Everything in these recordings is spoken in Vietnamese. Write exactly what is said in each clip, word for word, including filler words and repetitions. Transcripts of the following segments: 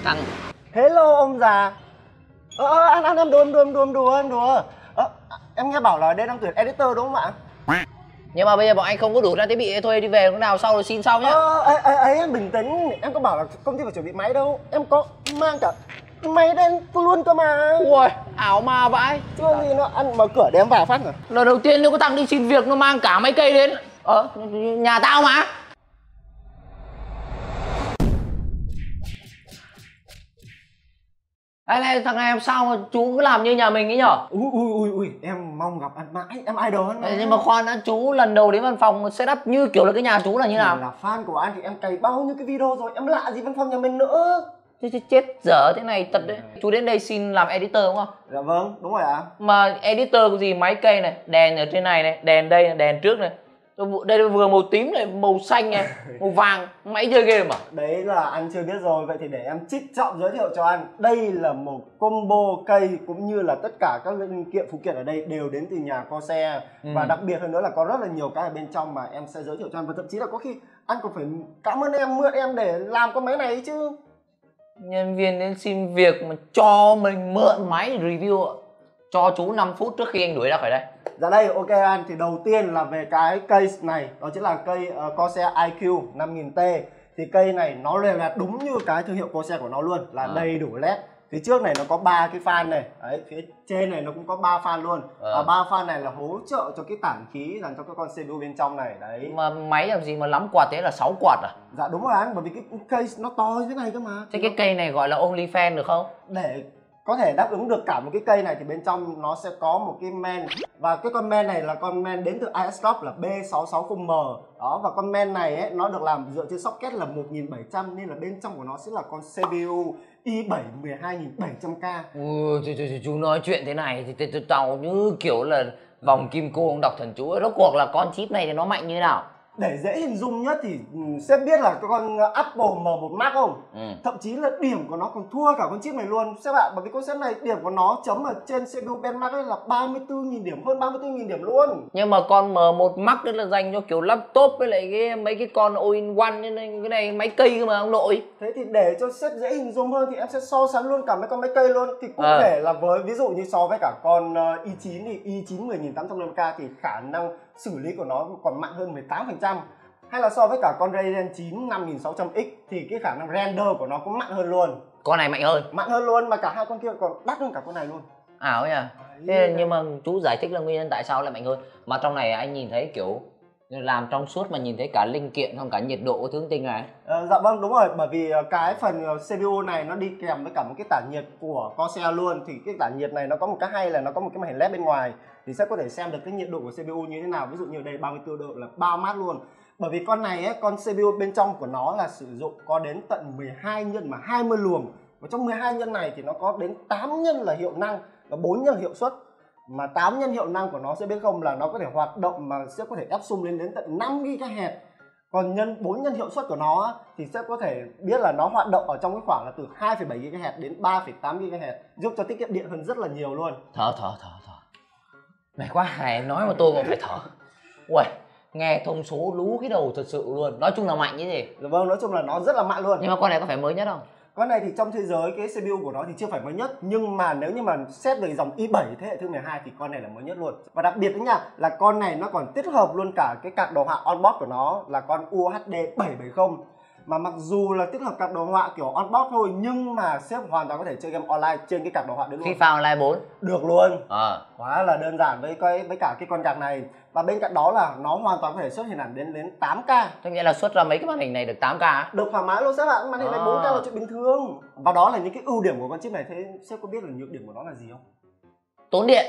Thằng Hello ông già. Ờ, ờ ăn ăn em đùa em đùa em đùa em đùa em đùa. Ờ, em nghe bảo là đây đang tuyển editor đúng không ạ? nhưng mà bây giờ bọn anh không có đủ ra thiết bị thuê đi về lúc nào sau rồi xin sau nhá. Ờ, ấy, ấy, ấy em bình tĩnh. Em có bảo là công ty phải chuẩn bị máy đâu. Em có mang cả máy đen luôn cơ mà. Ui, ảo ma vãi. Chứ gì nó ăn mở cửa để em vào phát rồi. Lần đầu tiên nếu có thằng đi xin việc nó mang cả mấy cây đến. Ờ, nhà tao mà. Đây này, thằng này làm sao mà chú cứ làm như nhà mình ấy nhở? Ui ui ui ui, em mong gặp anh mãi, em idol anh Đấy, nhưng mà khoan đã, chú lần đầu đến văn phòng setup như kiểu là cái nhà chú là như nào? Là fan của anh thì em cày bao nhiêu cái video rồi, em lạ gì văn phòng nhà mình nữa. Chết, chết, chết dở thế này thật đấy. Chú đến đây xin làm editor đúng không? Dạ vâng, đúng rồi ạ. À. Mà editor có gì máy cây này, đèn ở trên này này, đèn đây này, đèn trước này. Đây vừa màu tím này, màu xanh này, màu vàng, máy chơi game à? Đấy là anh chưa biết rồi, vậy thì để em trích trọng giới thiệu cho anh. Đây là một combo cây cũng như là tất cả các linh kiện phụ kiện ở đây đều đến từ nhà Corsair. Ừ. Và đặc biệt hơn nữa là có rất là nhiều cái ở bên trong mà em sẽ giới thiệu cho anh. Và thậm chí là có khi anh còn phải cảm ơn em, mượn em để làm con máy này chứ. Nhân viên đến xin việc mà cho mình mượn máy review ạ. Cho chú năm phút trước khi anh đuổi ra khỏi đây. Dạ đây, ok anh. Thì đầu tiên là về cái case này. Đó chính là cây uh, Corsair i Q năm nghìn T. Thì cây này nó liền là đúng như cái thương hiệu Corsair của nó luôn. Là à. đầy đủ led. Phía trước này nó có ba cái fan này. Đấy, phía trên này nó cũng có ba fan luôn. à. Và ba fan này là hỗ trợ cho cái tản khí dành cho các con xê pê u bên trong này. Đấy. Mà máy làm gì mà lắm quạt thế, là sáu quạt à? Dạ đúng rồi anh, bởi vì cái case nó to như thế này cơ mà. Thế cái cây này gọi là only fan được không? Để có thể đáp ứng được cả một cái cây này thì bên trong nó sẽ có một cái main. Và cái con main này là con main đến từ i ét Top là B sáu sáu không M. Đó, và con main này ấy, nó được làm dựa trên socket là một nghìn bảy trăm, nên là bên trong của nó sẽ là con xê pê u i bảy mười hai nghìn bảy trăm K. Ui, chú nói chuyện thế này thì tao như kiểu là vòng kim cô ông đọc thần chú. Rốt cuộc là con chip này thì nó mạnh như thế nào? Để dễ hình dung nhất thì sếp biết là cái con Apple M một Max không? Ừ. Thậm chí là điểm của nó còn thua cả con chip này luôn sếp ạ. Bởi vì con chip này điểm của nó chấm ở trên xê pê u benchmark ấy là ba mươi tư nghìn điểm, hơn ba mươi tư nghìn điểm luôn. Nhưng mà con M một Max đấy là dành cho kiểu laptop với lại cái mấy cái con all in one, nên cái này máy cây cơ mà ông nội. Thế thì để cho sếp dễ hình dung hơn thì em sẽ so sánh luôn cả mấy con máy cây luôn. Thì cụ à. thể là với ví dụ như so với cả con i chín thì i chín mười nghìn tám trăm năm mươi K thì khả năng xử lý của nó còn mạnh hơn mười tám phần trăm. Hay là so với cả con Radeon chín năm nghìn sáu trăm X thì cái khả năng render của nó cũng mạnh hơn luôn. Con này mạnh hơn? Mạnh hơn luôn, mà cả hai con kia còn đắt hơn cả con này luôn. Ảo nhỉ? Thế nhưng mà chú giải thích là nguyên nhân tại sao lại mạnh hơn. Mà trong này anh nhìn thấy kiểu làm trong suốt mà nhìn thấy cả linh kiện không, cả nhiệt độ của thứ tinh này. À, dạ vâng, đúng rồi, bởi vì cái phần xê pê u này nó đi kèm với cả một cái tản nhiệt của Corsair luôn. Thì cái tản nhiệt này nó có một cái hay là nó có một cái màn hình led bên ngoài thì sẽ có thể xem được cái nhiệt độ của xê pê u như thế nào. Ví dụ như ở đây ba mươi tư độ là bao mát luôn. Bởi vì con này ấy, con xê pê u bên trong của nó là sử dụng có đến tận mười hai nhân mà hai mươi luồng. Và trong mười hai nhân này thì nó có đến tám nhân là hiệu năng và bốn nhân là hiệu suất. Mà tám nhân hiệu năng của nó sẽ biết không là nó có thể hoạt động mà sẽ có thể ép sum lên đến tận năm gi ga héc. Còn nhân bốn nhân hiệu suất của nó thì sẽ có thể biết là nó hoạt động ở trong cái khoảng là từ hai phẩy bảy gi ga héc đến ba phẩy tám gi ga héc, giúp cho tiết kiệm điện hơn rất là nhiều luôn. Thở thở thở thở. Mày quá hài, nói mà tôi còn phải thở. Uầy, nghe thông số lú cái đầu thật sự luôn. Nói chung là mạnh cái gì? Dạ vâng, nói chung là nó rất là mạnh luôn. Nhưng mà con này có phải mới nhất không? Con này thì trong thế giới cái xê pê u của nó thì chưa phải mới nhất. Nhưng mà nếu như mà xét về dòng i bảy thế hệ thứ mười hai thì con này là mới nhất luôn. Và đặc biệt đấy nha, là con này nó còn tích hợp luôn cả cái card đồ họa onboard của nó là con u hát đê bảy bảy không. Mà mặc dù là tích hợp card đồ họa kiểu onboard thôi, nhưng mà sếp hoàn toàn có thể chơi game online trên cái card đồ họa đấy luôn. FIFA Online bốn được luôn. À. Quá là đơn giản với cái với cả cái con card này. Và bên cạnh đó là nó hoàn toàn có thể xuất hình ảnh đến đến tám K. Tức nghĩa là xuất ra mấy cái màn hình này được tám K á? Được thoải mái luôn sếp ạ. Màn hình này à. bốn K là chuyện bình thường. Và đó là những cái ưu điểm của con chip này. Thế sếp có biết là nhược điểm của nó là gì không? Tốn điện.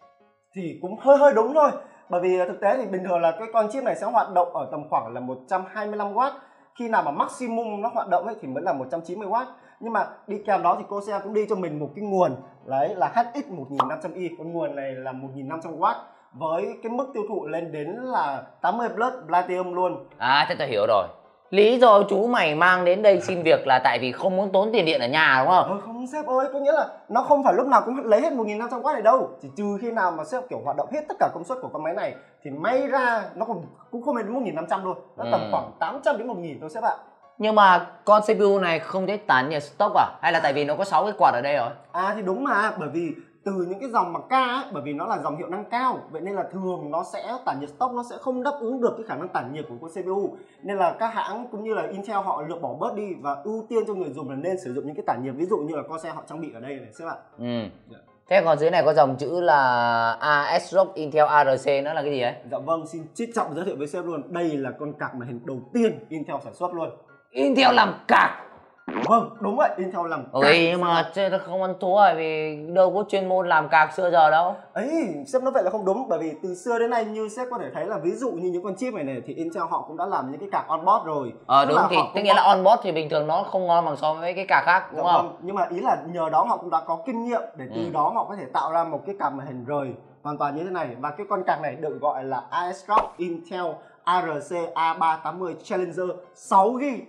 Thì cũng hơi hơi đúng thôi. Bởi vì thực tế thì bình thường là cái con chip này sẽ hoạt động ở tầm khoảng là một trăm hai mươi lăm oát. Khi nào mà maximum nó hoạt động ấy thì mới là một trăm chín mươi oát. Nhưng mà đi kèm đó thì Corsair cũng đi cho mình một cái nguồn đấy là hát ích một nghìn năm trăm i. Con nguồn này là một nghìn năm trăm oát với cái mức tiêu thụ lên đến là tám mươi plus Platinum luôn. À, thế tôi hiểu rồi. Lý do chú mày mang đến đây xin việc là tại vì không muốn tốn tiền điện ở nhà đúng không? Ờ, không sếp ơi, có nghĩa là nó không phải lúc nào cũng lấy hết một nghìn năm trăm oát này đâu. Chỉ trừ khi nào mà sếp kiểu hoạt động hết tất cả công suất của con máy này thì may ra nó cũng cũng không đến một nghìn năm trăm luôn. Nó tầm ừ. khoảng tám trăm đến một nghìn thôi sếp ạ. Nhưng mà con xê pê u này không thể tản nhiệt stock à? Hay là tại vì nó có sáu cái quạt ở đây rồi? À thì đúng mà, bởi vì từ những cái dòng mà K ấy, bởi vì nó là dòng hiệu năng cao, vậy nên là thường nó sẽ tản nhiệt stock nó sẽ không đáp ứng được cái khả năng tản nhiệt của con xê pê u, nên là các hãng cũng như là Intel họ lược bỏ bớt đi và ưu tiên cho người dùng là nên sử dụng những cái tản nhiệt ví dụ như là Corsair họ trang bị ở đây này các bạn. Ừ. Thế còn dưới này có dòng chữ là ASRock Intel a rờ xê, nó là cái gì ấy? Dạ vâng, xin trích trọng giới thiệu với sếp luôn, đây là con card màn hình đầu tiên Intel sản xuất luôn. Intel làm card. Vâng, đúng vậy, Intel làm card. Ôi nhưng mà nó không ăn thua bởi vì đâu có chuyên môn làm card xưa giờ đâu. Ấy, sếp nói vậy là không đúng, bởi vì từ xưa đến nay như sếp có thể thấy là ví dụ như những con chip này này thì Intel họ cũng đã làm những cái card on-board rồi. Ờ đúng, thì tức nghĩa là on-board thì bình thường nó không ngon bằng so với cái card khác đúng dạ không? Vâng, nhưng mà ý là nhờ đó họ cũng đã có kinh nghiệm để từ Ừ. đó họ có thể tạo ra một cái card màn hình rời hoàn toàn như thế này, và cái con card này được gọi là ASRock Intel a rờ xê A ba tám mươi Challenger sáu gi ga bai.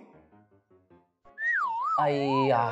Ây à,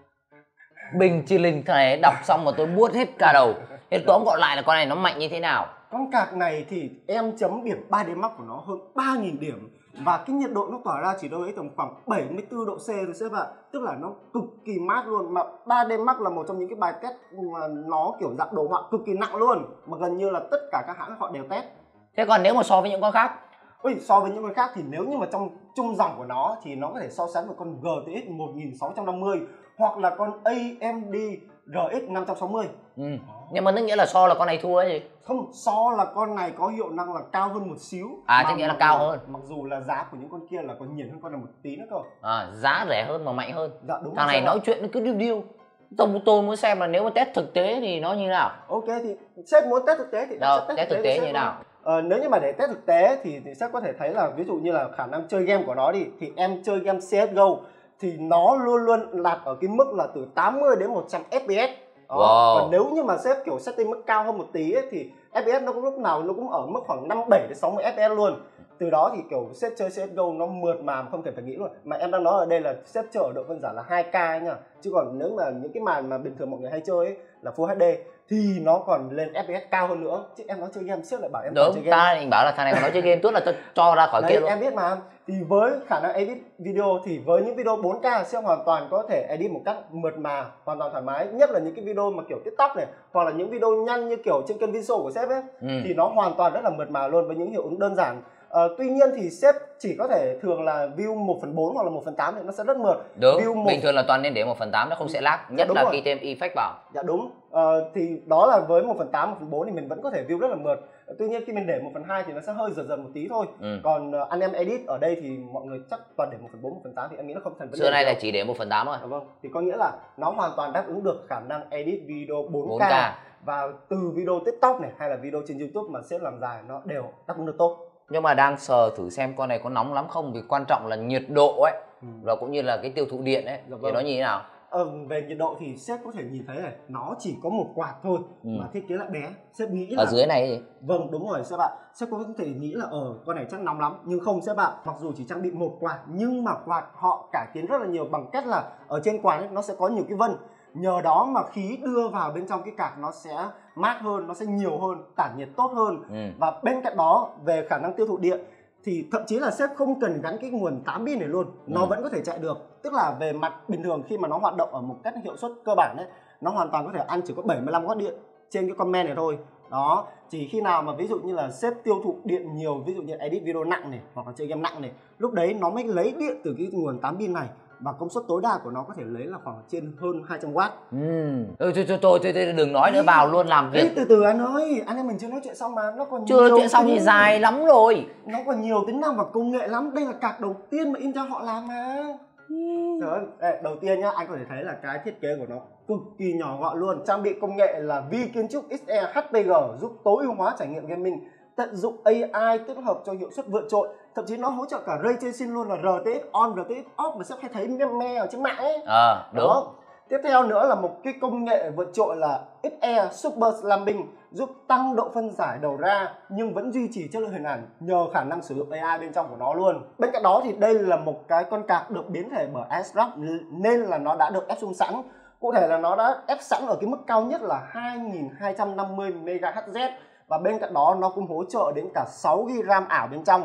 bình chi linh thế này đọc xong mà tôi buốt hết cả đầu. Thế tóm gọn lại là con này nó mạnh như thế nào? Con card này thì em chấm điểm ba D Max của nó hơn ba nghìn điểm, và cái nhiệt độ nó tỏa ra chỉ đâu đấy tầm khoảng bảy mươi tư độ C thôi sếp ạ. Tức là nó cực kỳ mát luôn, mà ba D Max là một trong những cái bài test mà nó kiểu dạng đồ họa cực kỳ nặng luôn, mà gần như là tất cả các hãng họ đều test. Thế còn nếu mà so với những con khác? Ôi, so với những con khác thì nếu như mà trong chung dòng của nó thì nó có thể so sánh với con giê tê ích một nghìn sáu trăm năm mươi hoặc là con a em đê rờ ích năm trăm sáu mươi. Ừ. Nhưng mà tức nghĩa là so là con này thua ấy gì? Không, so là con này có hiệu năng là cao hơn một xíu. À, Mà tức nghĩa là mặc cao dù- hơn. Mặc dù là giá của những con kia là còn nhỉnh hơn con này một tí nữa cơ. À, giá rẻ hơn mà mạnh hơn. Dạ đúng. Thằng này nói chuyện nó cứ điêu điêu. Tôi, tôi muốn xem là nếu mà test thực tế thì nó như thế nào. Ok, thì sếp muốn test thực tế thì Đâu, sẽ test thực với tế sếp như thế luôn. nào? Ờ, nếu như mà để test thực tế thì, thì sếp có thể thấy là ví dụ như là khả năng chơi game của nó đi, thì em chơi game xê ét giê ô thì nó luôn luôn đạt ở cái mức là từ tám mươi đến một trăm ép pê ét. Đó. Wow. Còn nếu như mà sếp kiểu setting mức cao hơn một tí ấy, thì ép pê ét nó cũng lúc nào nó cũng ở mức khoảng năm mươi bảy đến sáu mươi ép pê ét luôn. Từ đó thì kiểu sếp chơi xê ét giê ô nó mượt mà không cần phải nghĩ luôn. Mà em đang nói ở đây là sếp chơi ở độ phân giải là hai K ấy nha. Chứ còn nếu mà những cái màn mà bình thường mọi người hay chơi ấy, là Full ếch đê thì nó còn lên ép pê ét cao hơn nữa. Chứ em nói chơi game sếp lại bảo em Đúng, chơi game. ta định bảo là thằng này còn nói chơi game, tốt là tôi cho ra khỏi Đấy, kia luôn. em biết mà. Thì với khả năng edit video thì với những video bốn K sẽ hoàn toàn có thể edit một cách mượt mà, hoàn toàn thoải mái. Nhất là những cái video mà kiểu TikTok này, hoặc là những video nhanh như kiểu trên kênh Visual của sếp ấy, Ừ. thì nó hoàn toàn rất là mượt mà luôn với những hiệu ứng đơn giản. Ờ, tuy nhiên thì sếp chỉ có thể thường là view một phần bốn hoặc là một phần tám thì nó sẽ rất mượt. Đúng, View một... bình thường là toàn nên để một phần tám nó không sẽ lag, nhất đúng là rồi. khi thêm effect vào. Dạ đúng. Ờ, thì đó là với một phần tám, một phần bốn thì mình vẫn có thể view rất là mượt. Tuy nhiên khi mình để một phần hai thì nó sẽ hơi dần dần một tí thôi. Ừ. Còn uh, anh em edit ở đây thì mọi người chắc toàn để một phần bốn, một phần tám thì em nghĩ nó không thành vấn đề. Xưa nay gì là đâu. chỉ để một phần tám thôi. Dạ vâng. Thì có nghĩa là nó hoàn toàn đáp ứng được khả năng edit video bốn K, bốn K. và từ video TikTok này hay là video trên YouTube mà sếp làm dài nó đều đáp ứng được tốt. Nhưng mà đang sờ thử xem con này có nóng lắm không, vì quan trọng là nhiệt độ ấy, Ừ. và cũng như là cái tiêu thụ điện ấy, Dạ thì vâng. nó như thế nào? Ờ, về nhiệt độ thì sếp có thể nhìn thấy này, nó chỉ có một quạt thôi. Ừ. Mà thiết kế lại bé. Sếp nghĩ là Ở dưới này gì? Vâng, đúng rồi sếp ạ. Sếp có thể nghĩ là ở con này chắc nóng lắm, nhưng không sếp ạ. Mặc dù chỉ trang bị một quạt nhưng mà quạt họ cải tiến rất là nhiều bằng cách là ở trên quạt ấy, nó sẽ có nhiều cái vân. Nhờ đó mà khí đưa vào bên trong cái card nó sẽ mát hơn, nó sẽ nhiều hơn, tản nhiệt tốt hơn. Ừ. Và bên cạnh đó về khả năng tiêu thụ điện thì thậm chí là sếp không cần gắn cái nguồn tám pin này luôn, nó Ừ. vẫn có thể chạy được. Tức là về mặt bình thường khi mà nó hoạt động ở một cách hiệu suất cơ bản ấy, nó hoàn toàn có thể ăn chỉ có bảy mươi lăm oát điện trên cái con men này thôi. Đó, chỉ khi nào mà ví dụ như là sếp tiêu thụ điện nhiều, ví dụ như edit video nặng này hoặc là chơi game nặng này, lúc đấy nó mới lấy điện từ cái nguồn tám pin này, và công suất tối đa của nó có thể lấy là khoảng trên hơn hai trăm oát. Ừ. Thôi, thôi, thôi, thôi, thôi, thôi, đừng nói nữa, vào luôn làm Ê, việc. từ từ anh ơi, anh em mình chưa nói chuyện xong mà, nó còn Chưa nói nhiều chuyện xong thì tính- dài lắm rồi. Nó còn nhiều tính năng và công nghệ lắm. Đây là card đầu tiên mà Intel họ làm mà. Trời ơi, đây, đầu tiên nhá, anh có thể thấy là cái thiết kế của nó cực kỳ nhỏ gọn luôn. Trang bị công nghệ là Vi kiến trúc ích e hát pê giê giúp tối ưu hóa trải nghiệm gaming, tận dụng a i kết hợp cho hiệu suất vượt trội. Thậm chí nó hỗ trợ cả Ray Tracing luôn, là rờ tê ích on, rờ tê ích off mà sắp hay thấy meme ở trên mạng ấy. Ờ, đúng. Đó. Tiếp theo nữa là một cái công nghệ vượt trội là ích e Super Slumping, giúp tăng độ phân giải đầu ra nhưng vẫn duy trì chất lượng hình ảnh nhờ khả năng sử dụng a i bên trong của nó luôn. Bên cạnh đó thì đây là một cái con card được biến thể bởi ASRock nên là nó đã được ép zoom sẵn. Cụ thể là nó đã ép sẵn ở cái mức cao nhất là hai nghìn hai trăm năm mươi mê ga héc, và bên cạnh đó nó cũng hỗ trợ đến cả sáu gi ga bai RAM ảo bên trong.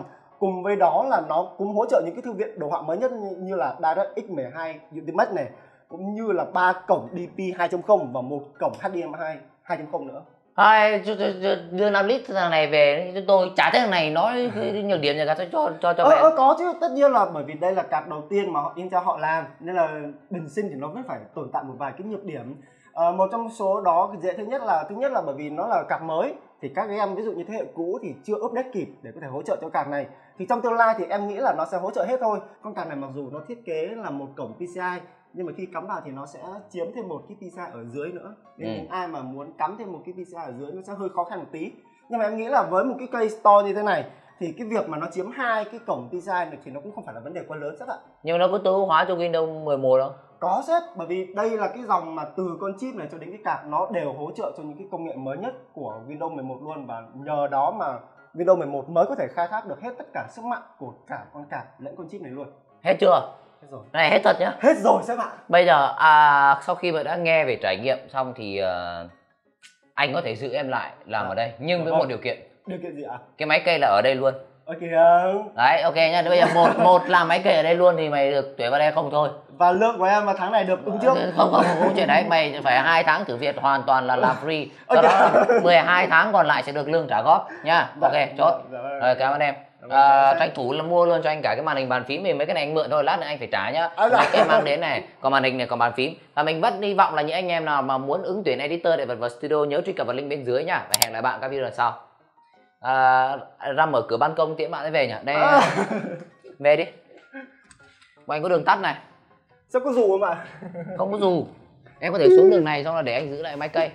cùng với đó là nó cũng hỗ trợ những cái thư viện đồ họa mới nhất như, như là DirectX mười hai Ultimate này, cũng như là ba cổng đê pê hai chấm không và một cổng hát đê em i hai chấm không nữa. Hai đưa năm lít thằng này về chúng tôi chả thấy thằng này nói cái nhược điểm gì cả, tôi cho cho cho ờ, về. ờ, có chứ, tất nhiên là bởi vì đây là card đầu tiên mà họ Intel họ làm nên là bình sinh thì nó vẫn phải tồn tại một vài cái nhược điểm. Ờ, một trong số đó dễ thứ nhất là thứ nhất là bởi vì nó là card mới thì các game ví dụ như thế hệ cũ thì chưa update kịp để có thể hỗ trợ cho card này. Thì trong tương lai thì em nghĩ là nó sẽ hỗ trợ hết thôi. Con card này mặc dù nó thiết kế là một cổng pê xê i nhưng mà khi cắm vào thì nó sẽ chiếm thêm một cái pê xê i ở dưới nữa, nên ừ. những ai mà muốn cắm thêm một cái pê xê i ở dưới nó sẽ hơi khó khăn một tí. Nhưng mà em nghĩ là với một cái case store như thế này thì cái việc mà nó chiếm hai cái cổng pê xê i này thì nó cũng không phải là vấn đề quá lớn sếp ạ. Nhưng mà nó có tối ưu hóa cho Windows mười một không? Có sếp, bởi vì đây là cái dòng mà từ con chip này cho đến cái card nó đều hỗ trợ cho những cái công nghệ mới nhất của Windows mười một luôn, và nhờ đó mà Windows mười một mới có thể khai thác được hết tất cả sức mạnh của cả con card lẫn con chip này luôn. Hết chưa? Hết rồi. Này hết thật nhá. Hết rồi sếp ạ. Bây giờ à, sau khi mà đã nghe về trải nghiệm xong thì uh, anh có thể giữ em lại làm à, ở đây, nhưng với một điều kiện. Điều kiện gì ạ? Cái máy cây là ở đây luôn. Ok. Đấy, ok nha. Bây giờ một một làm máy cây ở đây luôn thì mày được tuyển vào đây không thôi. Và lương của em vào tháng này được ứng trước. Không không không chuyện đấy, mày phải hai tháng thử việc hoàn toàn là làm free. Sau đó mười hai tháng còn lại sẽ được lương trả góp nha. Ok, chốt. Rồi, cảm ơn em. À, tranh thủ là mua luôn cho anh cả cái màn hình bàn phím, vì mấy cái này anh mượn thôi, lát nữa anh phải trả nhá. Mấy cái mang đến này, còn màn hình này, còn bàn phím. Và mình vẫn hy vọng là những anh em nào mà muốn ứng tuyển editor để vật vào studio nhớ truy cập vào link bên dưới nhá. Và hẹn lại bạn các video lần sau. À, ra mở cửa ban công tiễn bạn ấy về nhỉ. Đây, à. Về đi. Bọn anh có đường tắt này. Sao có dù không ạ? Không có dù. Em có thể xuống đường này xong là để anh giữ lại máy cây.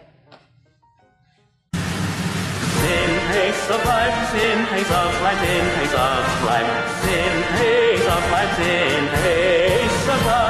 Sin hates of life, sin hates of life, sin hates of life, sin hates of life, sin hates of life.